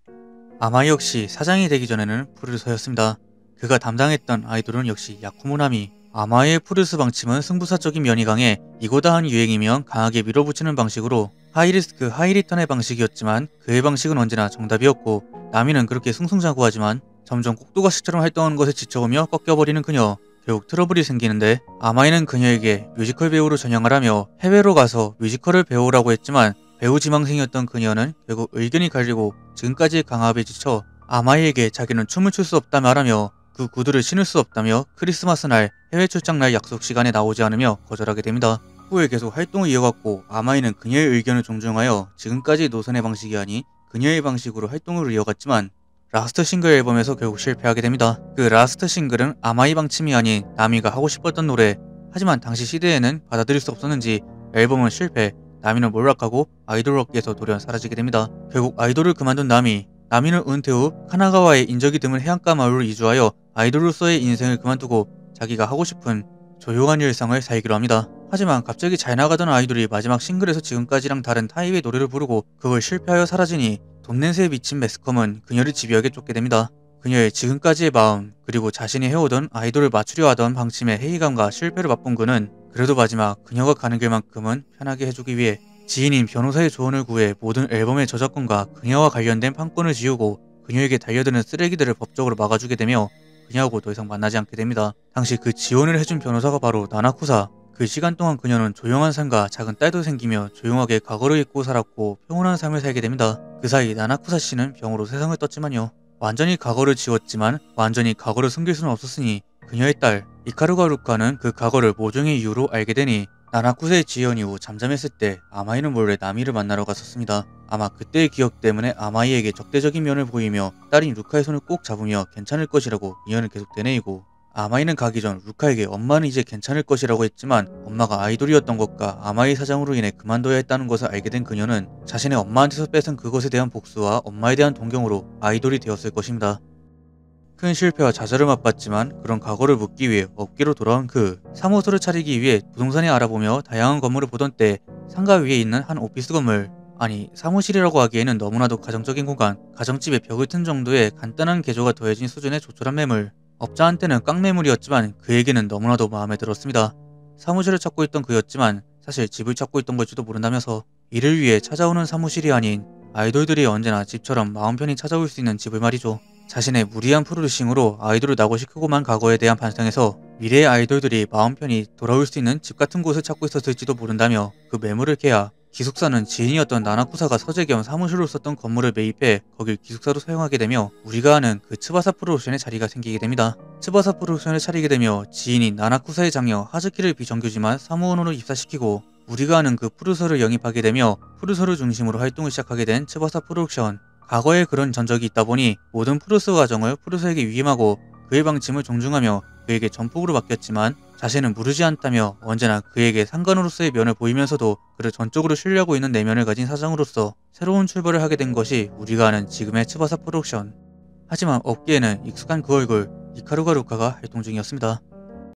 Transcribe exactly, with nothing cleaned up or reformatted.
아마이 역시 사장이 되기 전에는 프로듀서였습니다. 그가 담당했던 아이돌은 역시 야쿠모나미. 아마이의 프로듀스 방침은 승부사적인 면이 강해 이고다 한 유행이면 강하게 밀어붙이는 방식으로 하이리스크 하이리턴의 방식이었지만 그의 방식은 언제나 정답이었고, 나미는 그렇게 승승장구하지만 점점 꼭두가시처럼 활동하는 것에 지쳐오며 꺾여버리는 그녀. 결국 트러블이 생기는데, 아마이는 그녀에게 뮤지컬 배우로 전향을 하며 해외로 가서 뮤지컬을 배우라고 했지만 배우 지망생이었던 그녀는 결국 의견이 갈리고 지금까지의 강압에 지쳐 아마이에게 자기는 춤을 출 수 없다 말하며 그 구두를 신을 수 없다며 크리스마스 날 해외 출장 날 약속 시간에 나오지 않으며 거절하게 됩니다. 후에 계속 활동을 이어갔고, 아마이는 그녀의 의견을 존중하여 지금까지 노선의 방식이 아닌 그녀의 방식으로 활동을 이어갔지만 라스트 싱글 앨범에서 결국 실패하게 됩니다. 그 라스트 싱글은 아마이 방침이 아닌 나미가 하고 싶었던 노래. 하지만 당시 시대에는 받아들일 수 없었는지 앨범은 실패, 나미는 몰락하고 아이돌 업계에서 돌연 사라지게 됩니다. 결국 아이돌을 그만둔 나미. 나미는 은퇴 후 카나가와의 인적이 드문 해안가 마을로 이주하여 아이돌로서의 인생을 그만두고 자기가 하고 싶은 조용한 일상을 살기로 합니다. 하지만 갑자기 잘 나가던 아이돌이 마지막 싱글에서 지금까지랑 다른 타입의 노래를 부르고 그걸 실패하여 사라지니 돈 냄새에 미친 매스컴은 그녀를 집요하게 쫓게 됩니다. 그녀의 지금까지의 마음, 그리고 자신이 해오던 아이돌을 맞추려 하던 방침의 회의감과 실패를 맛본 그는 그래도 마지막 그녀가 가는 길만큼은 편하게 해주기 위해 지인인 변호사의 조언을 구해 모든 앨범의 저작권과 그녀와 관련된 판권을 지우고 그녀에게 달려드는 쓰레기들을 법적으로 막아주게 되며 그녀하고 더 이상 만나지 않게 됩니다. 당시 그 지원을 해준 변호사가 바로 나나쿠사. 그 시간 동안 그녀는 조용한 삶과 작은 딸도 생기며 조용하게 과거를 잊고 살았고 평온한 삶을 살게 됩니다. 그 사이 나나쿠사 씨는 병으로 세상을 떴지만요. 완전히 과거를 지웠지만 완전히 과거를 숨길 수는 없었으니 그녀의 딸 이카루가 루카는 그 과거를 모종의 이유로 알게 되니 나나쿠사의 지연 이후 잠잠했을 때 아마이는 몰래 나미를 만나러 갔었습니다. 아마 그때의 기억 때문에 아마이에게 적대적인 면을 보이며 딸인 루카의 손을 꼭 잡으며 괜찮을 것이라고 미연을 계속 되뇌이고, 아마이는 가기 전 루카에게 엄마는 이제 괜찮을 것이라고 했지만 엄마가 아이돌이었던 것과 아마이 사장으로 인해 그만둬야 했다는 것을 알게 된 그녀는 자신의 엄마한테서 뺏은 그것에 대한 복수와 엄마에 대한 동경으로 아이돌이 되었을 것입니다. 큰 실패와 좌절을 맛봤지만 그런 과거를 묻기 위해 업계로 돌아온 그 사무소를 차리기 위해 부동산에 알아보며 다양한 건물을 보던 때 상가 위에 있는 한 오피스 건물, 아니 사무실이라고 하기에는 너무나도 가정적인 공간, 가정집에 벽을 튼 정도의 간단한 개조가 더해진 수준의 조촐한 매물. 업자한테는 깡매물이었지만 그에게는 너무나도 마음에 들었습니다. 사무실을 찾고 있던 그였지만 사실 집을 찾고 있던 걸지도 모른다면서 이를 위해 찾아오는 사무실이 아닌 아이돌들이 언제나 집처럼 마음 편히 찾아올 수 있는 집을 말이죠. 자신의 무리한 프로듀싱으로 아이돌을 낙오시키고만 과거에 대한 반성에서 미래의 아이돌들이 마음 편히 돌아올 수 있는 집 같은 곳을 찾고 있었을지도 모른다며 그 매물을 계약. 기숙사는 지인이었던 나나쿠사가 서재 겸 사무실로 썼던 건물을 매입해 거길 기숙사로 사용하게 되며 우리가 아는 그 츠바사 프로덕션의 자리가 생기게 됩니다. 츠바사 프로덕션을 차리게 되며 지인인 나나쿠사의 장녀 하즈키를 비정규지만 사무원으로 입사시키고 우리가 아는 그 프로듀서를 영입하게 되며 프로듀서를 중심으로 활동을 시작하게 된 츠바사 프로덕션. 과거에 그런 전적이 있다 보니 모든 프로듀서 과정을 프로듀서에게 위임하고 그의 방침을 존중하며 그에게 전폭으로 맡겼지만 자신은 무르지 않다며 언제나 그에게 상관으로서의 면을 보이면서도 그를 전적으로 신뢰하고 있는 내면을 가진 사장으로서 새로운 출발을 하게 된 것이 우리가 아는 지금의 츠바사 프로덕션. 하지만 업계에는 익숙한 그 얼굴 이카루가 루카가 활동 중이었습니다.